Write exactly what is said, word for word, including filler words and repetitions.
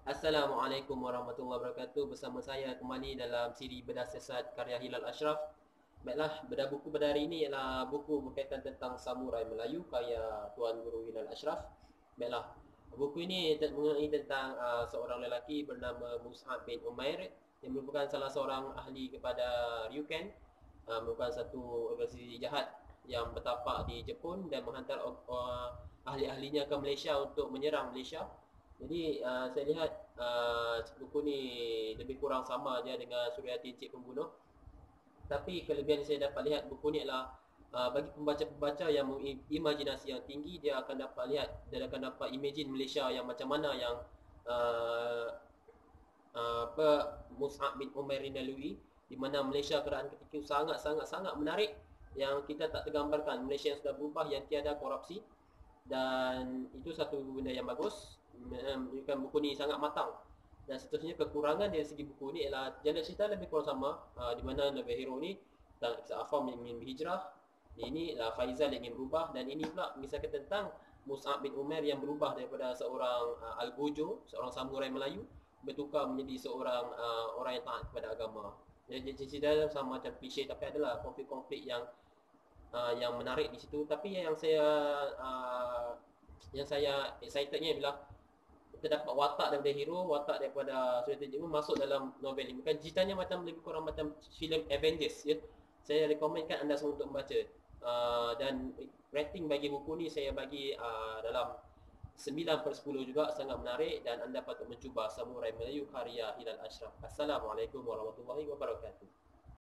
Assalamualaikum warahmatullahi wabarakatuh. Bersama saya kembali dalam siri Bedah Siasat karya Hilal Ashraf. Baiklah, bedah buku pada hari ini ialah buku berkaitan tentang Samurai Melayu karya Tuan Guru Hilal Ashraf. Baiklah, buku ini mengenai tentang uh, seorang lelaki bernama Mus'ab bin Umair yang merupakan salah seorang ahli kepada Ryuken, uh, merupakan satu organisasi jahat yang bertapak di Jepun dan menghantar uh, ahli-ahlinya ke Malaysia untuk menyerang Malaysia. Jadi uh, saya lihat uh, buku ni lebih kurang sama je dengan Suryati Encik Pembunuh. Tapi kelebihan yang saya dapat lihat buku ni adalah uh, bagi pembaca-pembaca yang imajinasi yang tinggi, dia akan dapat lihat, dia akan dapat imagine Malaysia yang macam mana yang uh, uh, apa Mus'ab bin Umair ini lalui, di mana Malaysia keadaan ketika itu sangat-sangat-sangat menarik yang kita tak tergambarkan. Malaysia yang sudah berubah, yang tiada korupsi, dan itu satu benda yang bagus. Menunjukkan buku ni sangat matang. Dan seterusnya kekurangan dari segi buku ni ialah jalan cerita lebih kurang sama, uh, di mana Nabi Hero ni tentang kisah Afam yang ingin berhijrah, ini lah Faizal yang ingin berubah, dan ini pula mengisahkan tentang Mus'ab bin Umair yang berubah daripada seorang uh, Al-Gojo, seorang samurai Melayu, bertukar menjadi seorang uh, orang yang taat kepada agama. Jadi cerita sama macam klise, tapi adalah konflik-konflik yang uh, yang menarik di situ. Tapi yang saya uh, yang saya excitednya bila kita dapat watak daripada hero, watak daripada Suryati Encik Pembunuh masuk dalam novel ini. Bukan ceritanya macam lebih kurang macam filem Avengers ya. Saya rekomenkan anda semua untuk membaca. Uh, dan rating bagi buku ni saya bagi uh, dalam sembilan per sepuluh juga, sangat menarik dan anda patut mencuba Samurai Melayu karya Hilal Ashraf. Assalamualaikum warahmatullahi wabarakatuh.